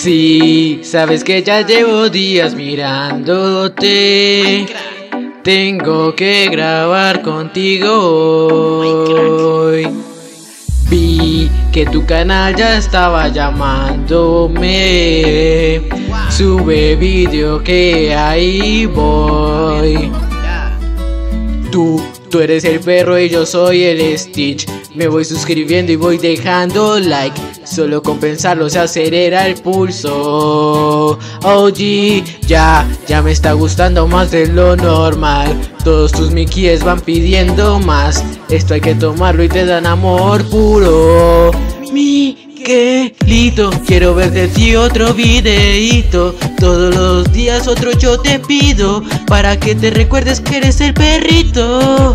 Sí, sabes que ya llevo días mirándote. Tengo que grabar contigo hoy. Vi que tu canal ya estaba llamándome. Sube vídeo que ahí voy. Tú eres el perro y yo soy el Stitch. Me voy suscribiendo y voy dejando like. Solo con pensarlo se acelera el pulso. OG, ya me está gustando más de lo normal. Todos tus Mickeys van pidiendo más. Esto hay que tomarlo y te dan amor puro. Miguelito, quiero ver de ti otro videíto. Todos los días otro yo te pido, para que te recuerdes que eres el perrito.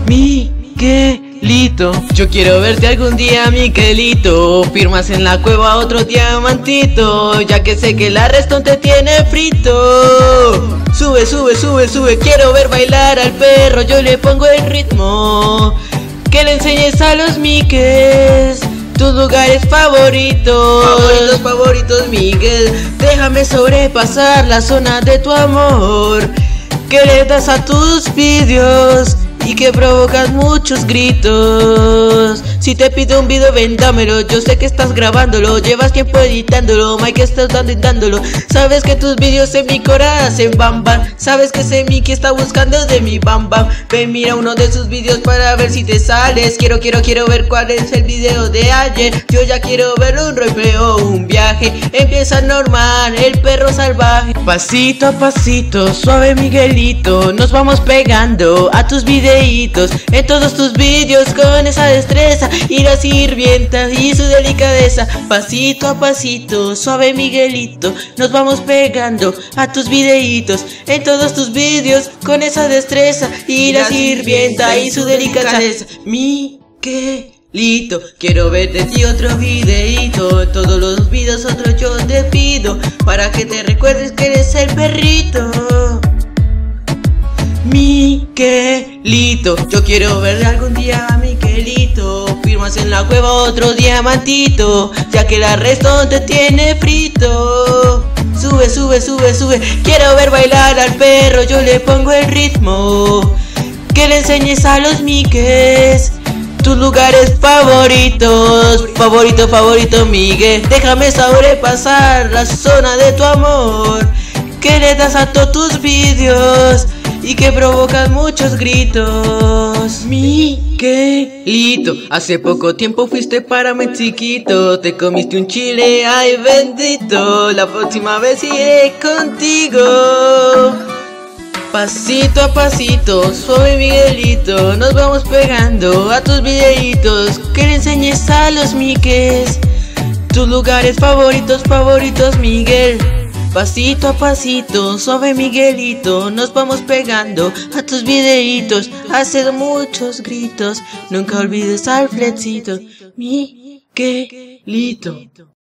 Miguelito, yo quiero verte algún día, Miguelito. Firmas en la cueva otro diamantito, ya que sé que la Redstone te tiene frito. Sube, sube, sube, sube, quiero ver bailar al perro, yo le pongo el ritmo. Que le enseñes a los Mickeys tus lugares favoritos. Favoritos, Miguel. Déjame sobrepasar la zona de tu amor. Que le das a tus vídeos y que provocas muchos gritos. Si te pido un video, véndamelo. Yo sé que estás grabándolo, llevas tiempo editándolo. Mike, estás dando y dándolo. Sabes que tus vídeos en mi corazón bam bam. Sabes que ese Mickey está buscando de mi bam bam. Ven, mira uno de sus vídeos para ver si te sales. Quiero ver cuál es el video de ayer. Yo ya quiero ver un rolepeo, un viaje. Empieza normal, el perro salvaje. Pasito a pasito, suave Miguelito, nos vamos pegando a tus videos. En todos tus vídeos con esa destreza y la sirvienta y su delicadeza. Pasito a pasito, suave Miguelito, nos vamos pegando a tus videitos. En todos tus vídeos con esa destreza y la sirvienta y su delicadeza. Miguelito, quiero ver de ti otro videito. En todos los vídeos otro yo te pido, para que te recuerdes que eres el perrito. Miguelito, yo quiero ver algún día a Miguelito. Firmas en la cueva otro diamantito, ya que la Redstone te tiene frito. Sube, sube, sube, sube, quiero ver bailar al perro, yo le pongo el ritmo. Que le enseñes a los Mickeys tus lugares favoritos. Favorito, favorito, Miguel. Déjame sobrepasar la zona de tu amor. Que le das a todos tus vídeos y que provocas muchos gritos. Miguelito, hace poco tiempo fuiste para Mexiquito. Te comiste un chile, ay bendito. La próxima vez iré contigo. Pasito a pasito, suave Miguelito, nos vamos pegando a tus videitos. Que le enseñes a los Mickeys tus lugares favoritos, favoritos, Miguel. Pasito a pasito, suave Miguelito, nos vamos pegando a tus videitos. Hacer muchos gritos, nunca olvides al Flexito. Miguelito.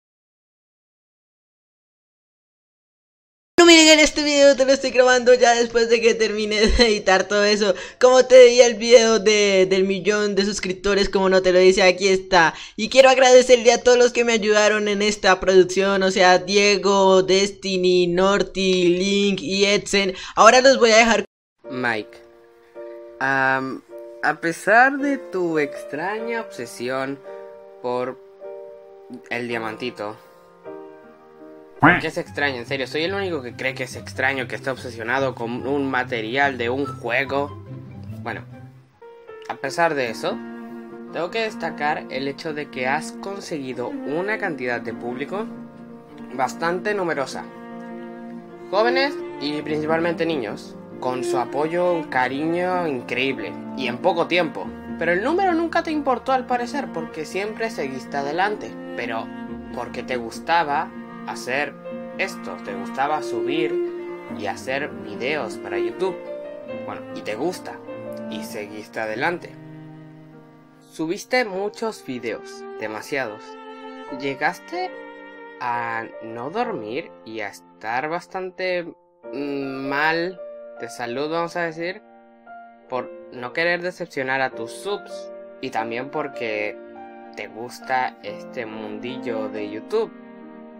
Bueno, miren, en este video te lo estoy grabando ya después de que termine de editar todo eso. Como te di el video del millón de suscriptores, como no te lo dice, aquí está. Y quiero agradecerle a todos los que me ayudaron en esta producción, o sea, Diego, Destiny, Norty, Link y Edsen. Ahora los voy a dejar. Mike, a pesar de tu extraña obsesión por el diamantito, ¿qué es extraño? En serio, ¿soy el único que cree que es extraño, que está obsesionado con un material de un juego? Bueno, a pesar de eso, tengo que destacar el hecho de que has conseguido una cantidad de público bastante numerosa. Jóvenes y principalmente niños, con su apoyo, un cariño increíble, y en poco tiempo. Pero el número nunca te importó al parecer, porque siempre seguiste adelante. Pero porque te gustaba hacer esto, te gustaba subir y hacer videos para YouTube. Bueno, y te gusta, y seguiste adelante. Subiste muchos videos, demasiados. Llegaste a no dormir y a estar bastante mal de salud, vamos a decir, por no querer decepcionar a tus subs, y también porque te gusta este mundillo de YouTube.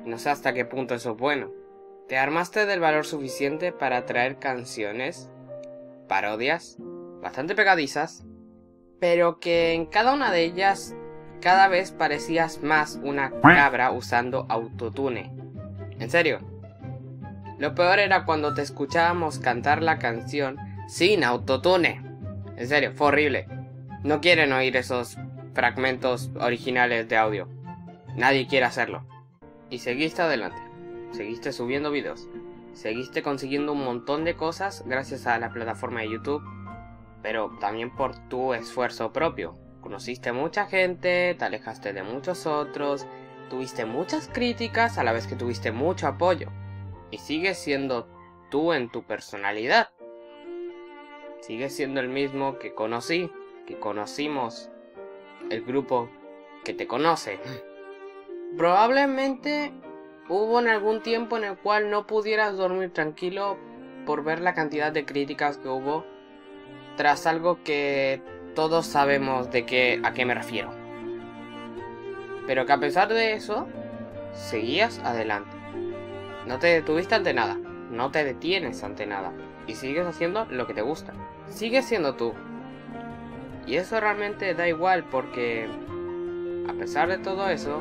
No sé hasta qué punto eso es bueno. ¿Te armaste del valor suficiente para traer canciones, parodias, bastante pegadizas, pero que en cada una de ellas cada vez parecías más una cabra usando autotune? En serio. Lo peor era cuando te escuchábamos cantar la canción sin autotune. En serio, fue horrible. No quieren oír esos fragmentos originales de audio. Nadie quiere hacerlo. Y seguiste adelante. Seguiste subiendo videos. Seguiste consiguiendo un montón de cosas gracias a la plataforma de YouTube. Pero también por tu esfuerzo propio. Conociste mucha gente, te alejaste de muchos otros, tuviste muchas críticas a la vez que tuviste mucho apoyo. Y sigues siendo tú en tu personalidad. Sigues siendo el mismo que conocí, que conocimos, el grupo que te conoce. Probablemente hubo en algún tiempo en el cual no pudieras dormir tranquilo por ver la cantidad de críticas que hubo tras algo que todos sabemos a qué me refiero. Pero que a pesar de eso, seguías adelante. No te detuviste ante nada, no te detienes ante nada. Y sigues haciendo lo que te gusta. Sigues siendo tú. Y eso realmente da igual porque, a pesar de todo eso,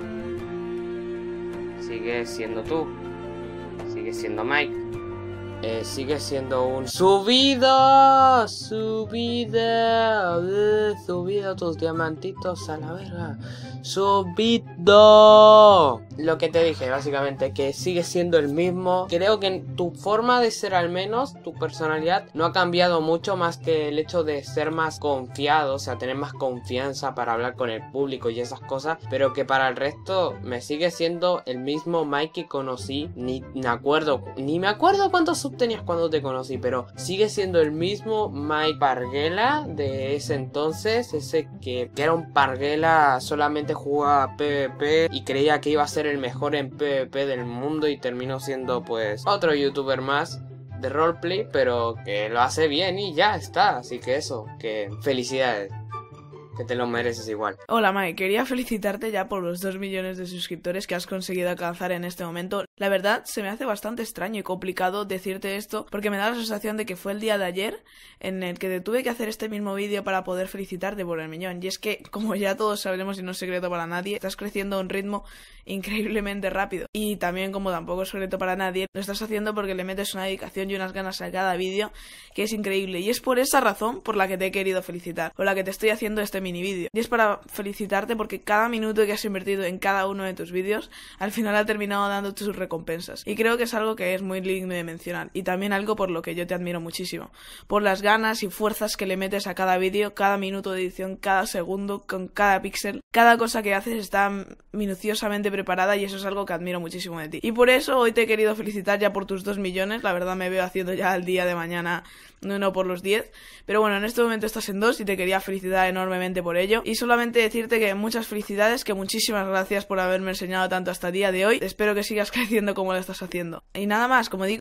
sigues siendo tú. Sigues siendo Mike. Sigues siendo un subida tus diamantitos a la verga. Subido. Lo que te dije básicamente, que sigues siendo el mismo. Creo que en tu forma de ser, al menos tu personalidad no ha cambiado mucho, más que el hecho de ser más confiado, o sea, tener más confianza para hablar con el público y esas cosas. Pero que para el resto me sigue siendo el mismo Mike que conocí. Ni me acuerdo cuántos subs tenías cuando te conocí, pero sigue siendo el mismo Mike Parguela de ese entonces, ese que era un Parguela, solamente jugaba PvP y creía que iba a ser el mejor en PvP del mundo y terminó siendo pues otro youtuber más de roleplay, pero que lo hace bien y ya está. Así que eso, que felicidades, que te lo mereces igual. Hola Mike, quería felicitarte ya por los 2 millones de suscriptores que has conseguido alcanzar en este momento. La verdad, se me hace bastante extraño y complicado decirte esto porque me da la sensación de que fue el día de ayer en el que te tuve que hacer este mismo vídeo para poder felicitarte por el millón. Y es que, como ya todos sabremos y no es secreto para nadie, estás creciendo a un ritmo increíblemente rápido. Y también, como tampoco es secreto para nadie, lo estás haciendo porque le metes una dedicación y unas ganas a cada vídeo que es increíble. Y es por esa razón por la que te he querido felicitar, por la que te estoy haciendo este mini vídeo. Y es para felicitarte porque cada minuto que has invertido en cada uno de tus vídeos, al final ha terminado dándote sus recompensas. Y creo que es algo que es muy digno de mencionar. Y también algo por lo que yo te admiro muchísimo. Por las ganas y fuerzas que le metes a cada vídeo, cada minuto de edición, cada segundo, con cada píxel. Cada cosa que haces está minuciosamente preparada y eso es algo que admiro muchísimo de ti. Y por eso hoy te he querido felicitar ya por tus 2 millones. La verdad me veo haciendo ya el día de mañana no por los 10. Pero bueno, en este momento estás en 2 y te quería felicitar enormemente por ello. Y solamente decirte que muchas felicidades, que muchísimas gracias por haberme enseñado tanto hasta el día de hoy. Espero que sigas creciendo como lo estás haciendo. Y nada más, como digo,